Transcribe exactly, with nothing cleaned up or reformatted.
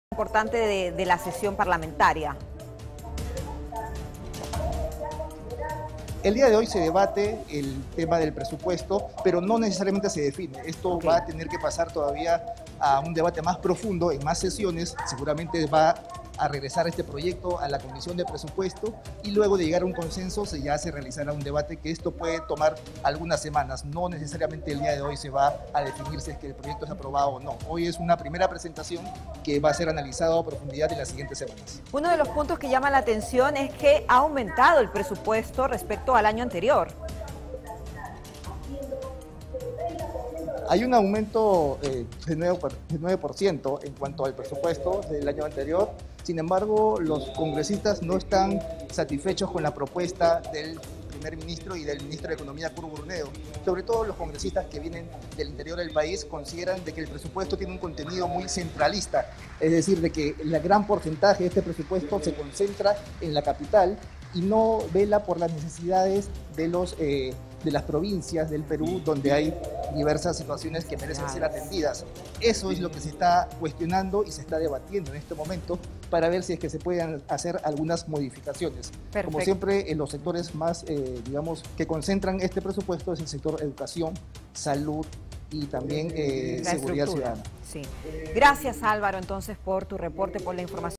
Importante de, de la sesión parlamentaria. El día de hoy se debate el tema del presupuesto, pero no necesariamente se define. Esto Okay. va a tener que pasar todavía a un debate más profundo en más sesiones. Seguramente va a regresar este proyecto a la Comisión de Presupuesto y luego de llegar a un consenso se ya se realizará un debate que esto puede tomar algunas semanas. No necesariamente el día de hoy se va a definir si es que el proyecto es aprobado o no. Hoy es una primera presentación que va a ser analizado a profundidad en las siguientes semanas. Uno de los puntos que llama la atención es que ha aumentado el presupuesto respecto al año anterior. Hay un aumento eh, de nueve por ciento en cuanto al presupuesto del año anterior. Sin embargo, los congresistas no están satisfechos con la propuesta del primer ministro y del ministro de Economía, Kuru Burneo. Sobre todo los congresistas que vienen del interior del país consideran de que el presupuesto tiene un contenido muy centralista, es decir, de que el gran porcentaje de este presupuesto se concentra en la capital y no vela por las necesidades de, los, eh, de las provincias del Perú, donde hay diversas situaciones que merecen ser atendidas. Eso es lo que se está cuestionando y se está debatiendo en este momento para ver si es que se pueden hacer algunas modificaciones. Perfecto. Como siempre, en los sectores más, eh, digamos, que concentran este presupuesto es el sector educación, salud y también eh, seguridad ciudadana. Sí. Gracias, Álvaro, entonces, por tu reporte, por la información.